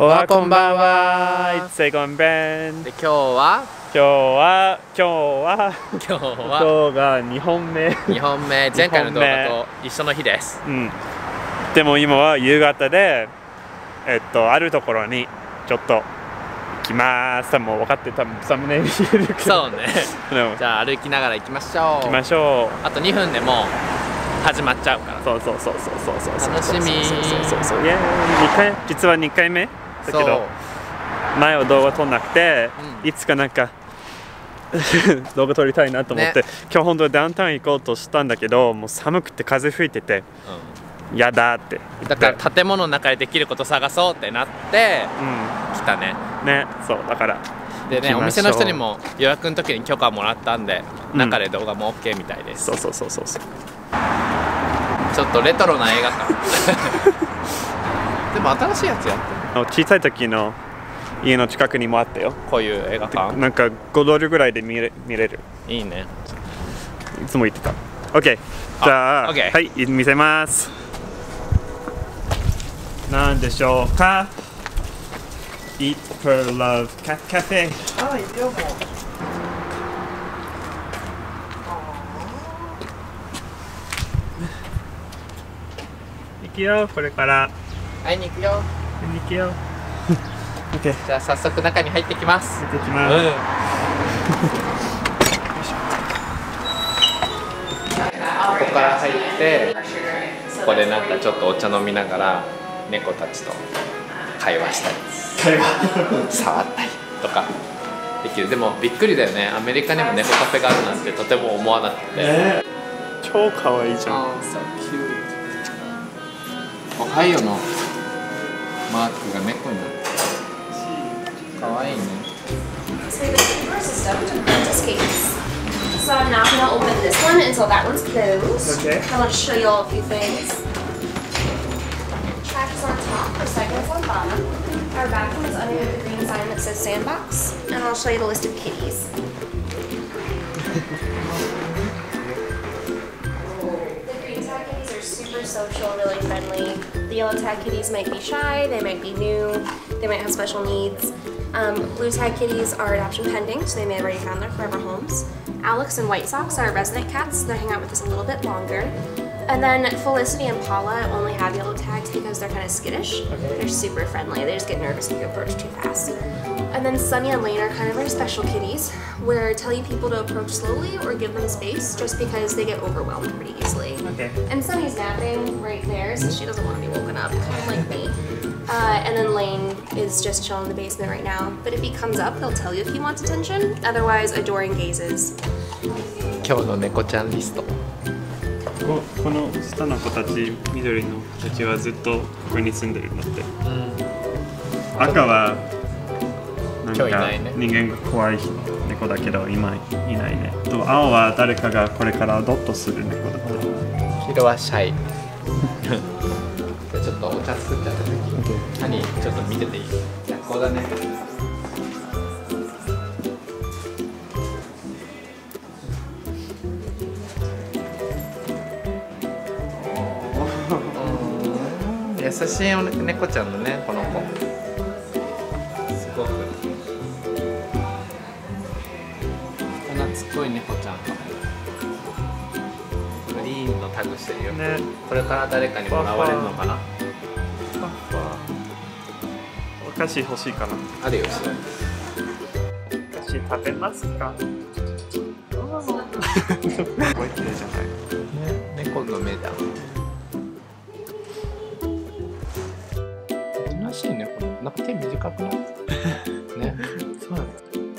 おはこんばんは。It's Saigon Ben。 で今日はが2本目。 2本目、前回の動画と一緒の日です。 うん。でも今は夕方で、あるところにちょっと行きます。もう分かってた、サムネイル見えるけど。 そうね。じゃあ歩きながら行きましょう。 行きましょう。 あと2分でもう始まっちゃうから。 そう。楽しみ。実は2回目だけど、前は動画撮んなくて、いつかなんか動画撮りたいなと思って、今日本当はダウンタウン行こうとしたんだけど、もう寒くて風吹いてて、やだって。 だから建物の中でできること探そうってなって来たね。 そうだから。 でね、お店の人にも予約の時に許可もらったんで、中で動画も OK みたいです。 そう。 ちょっとレトロな映画館。でも新しいやつやってる。 小さい時の家の近くにもあったよ。 こういう映画館。 なんか5ドルぐらいで見れる。 いいね。 いつも言ってた。OK。じゃあ、はい、見せます。なんでしょうか。Eat per Love Cafe。 あ、いいよもう。 行くよ、これから。 会いに行くよ。 行くよ。OK。 じゃあ早速中に入ってきます。 入ってきます。 ここから入って、ここでなんかちょっとお茶飲みながら猫たちと会話したり、触ったりとかできる。でもびっくりだよね。アメリカにも猫カフェがあるなんてとても思わなくて。 超可愛いじゃん。 おはようのマークが猫になってる。可愛いね。 So I'm not going to open this one until that one's closed. Okay. I want to show you all a few things. Track is on top, recycle is on bottom. Our bathroom is under the green sign that says sandbox. And I'll show you the list of kitties. The green tag kitties are super social, really friendly. The yellow tag kitties might be shy, they might be new, they might have special needs. Blue tag kitties are adoption pending, so they may have already found their forever homes. Alex and White Sox are resident cats. They'll hang out with us a little bit longer. And then Felicity and Paula only have yellow tags because they're kind of skittish. They're super friendly. They just get nervous if you approach too fast. And then Sunny and Lane are kind of our special kitties, where telling people to approach slowly or give them space just because they get overwhelmed pretty easily. And Sunny's napping right there, so she doesn't want to be woken up, kind of like me. And then Lane is just chilling in the basement right now. But if he comes up, he'll tell you if he wants attention. Otherwise, adoring gazes. 今日の猫ちゃんリスト。 この下の子たち、緑の子たちはずっとここに住んでるんだって。赤はなんか人間が怖い猫だけど今いないね。と青は誰かがこれからアドットする猫だって。 黄色はシャイ。じゃあちょっとお茶作ってあげて。何ちょっと見てていい？逆光だね。優しい猫ちゃんだね、この子。すごく懐っこい猫ちゃんかも。グリーンのタグしてるよね。これから誰かにもらわれるのかな。 お菓子欲しいかな。 あるよ。 お菓子食べますか。覚えてるじゃない。 猫の目だ。珍しいね、これ。なんか手短くない？ね。そうなんです。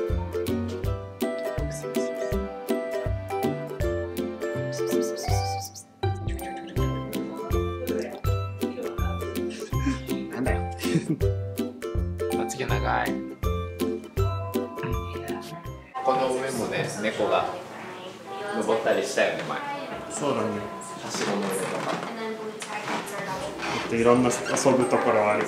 なんだよ。まつげ長い。この上もね、猫が登ったりしたよね、前。 そうだね。 はしごの上とか。 いろんな遊ぶところある。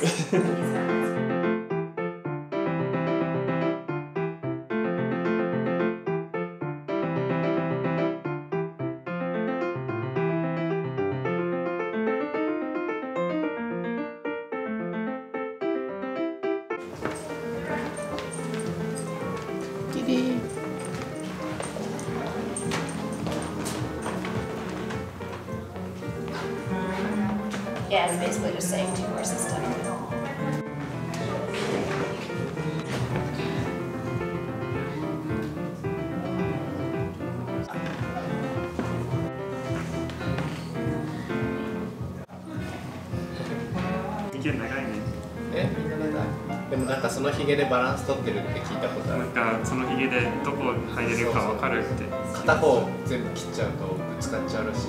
Yeah, it's basically just saying two-core system. でもなんかそのヒゲでバランス取ってるって聞いたことある。 なんかそのヒゲでどこ入れるか分かるって。 片方全部切っちゃうとぶつかっちゃうらしい。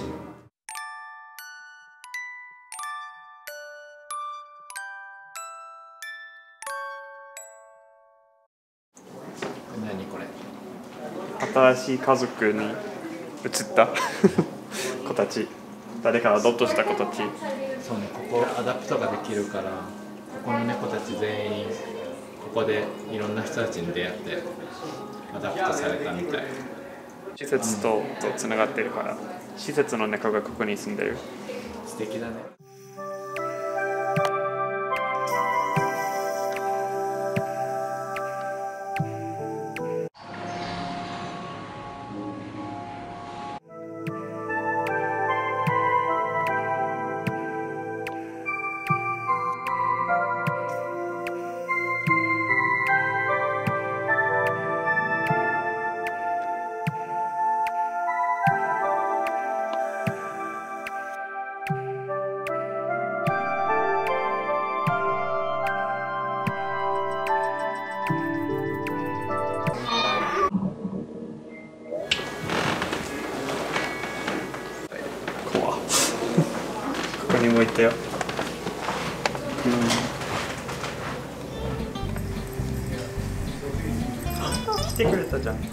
何これ？ 新しい家族に移った子たち。誰かアドプトした子たち。 そうね、ここアダプトができるから、ここの猫たち全員ここでいろんな人たちに出会ってアダプトされたみたい。 施設とつながってるから、施設の猫がここに住んでる。 素敵だね。 ここにもいたよ。来てくれたじゃん。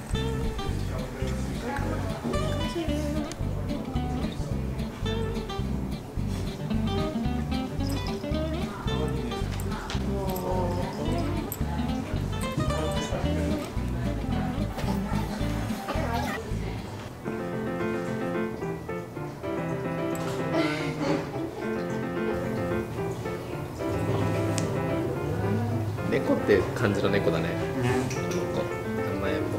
猫って感じの猫だね。名前も。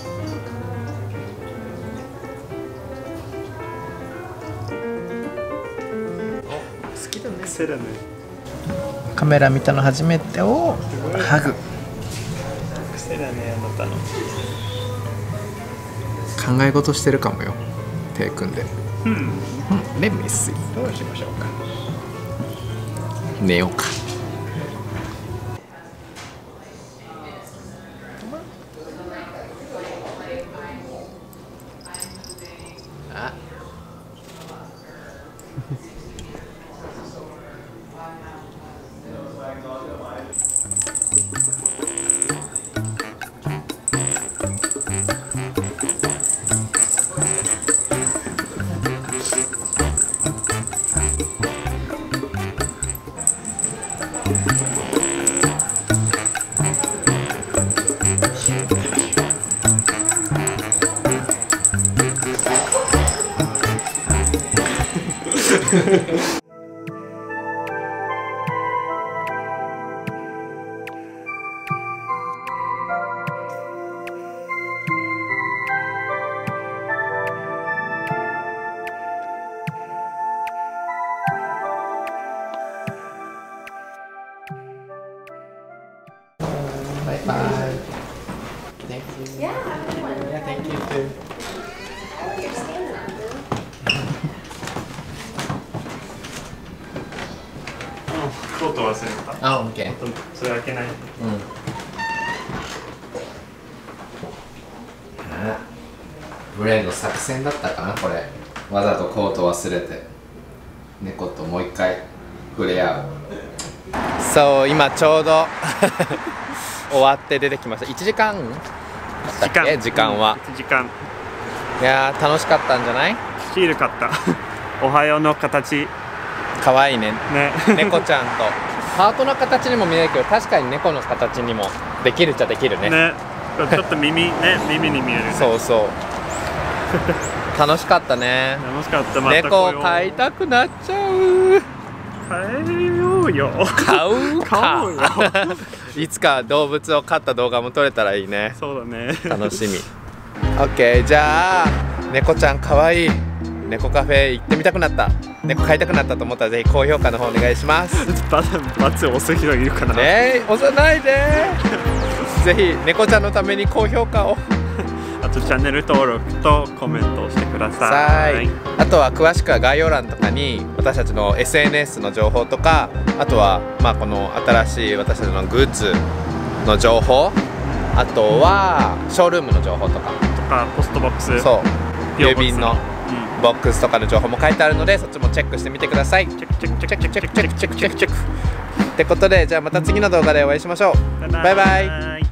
好きだね。 癖だね。 カメラ見たの初めてをハグ。 癖だね、あなたの。 考え事してるかもよ。手組んで。レミス。 どうしましょうか。 寝ようか。あ。Bye bye. Thank you. Yeah, have a good one. Yeah, thank you too. Oh, you're standing up, dude. コート忘れた。 あ、オッケー。 それ開けない。 ブレイの作戦だったかなこれ。わざとコート忘れて猫ともう一回触れ合う。そう、今ちょうど終わって出てきました。1時間だっけ時間は。 1時間。 いやー楽しかったんじゃない？ シール買った。おはようの形。 かわいいね。 ね。 猫ちゃんとハートの形にも見えるけど、確かに猫の形にもできるっちゃできるね。 ね。ちょっと耳に見える、ね。 そうそう。楽しかったね。 楽しかった。 猫を飼いたくなっちゃう。 飼えようよ。 飼うか。 うよいつか動物を飼った動画も撮れたらいいね。 そうだね。 楽しみ。オッケー、じゃあ猫ちゃんかわいい。 猫カフェ行ってみたくなった、猫飼いたくなったと思ったらぜひ高評価の方お願いします。 罰多すぎるいるかな。 押さないでぜひ猫ちゃんのために高評価をあとチャンネル登録とコメントをしてください。 あとは詳しくは概要欄とかに私たちの SNS の情報とか、あとはまあこの新しい私たちのグッズの情報、あとはショールームの情報とかポストボックス、 そう郵便のボックスとかの情報も書いてあるので、そっちもチェックしてみてください。チェックチェックチェックチェックチェックチェックチェックチェックってことで、じゃあまた次の動画でお会いしましょう。バイバイ。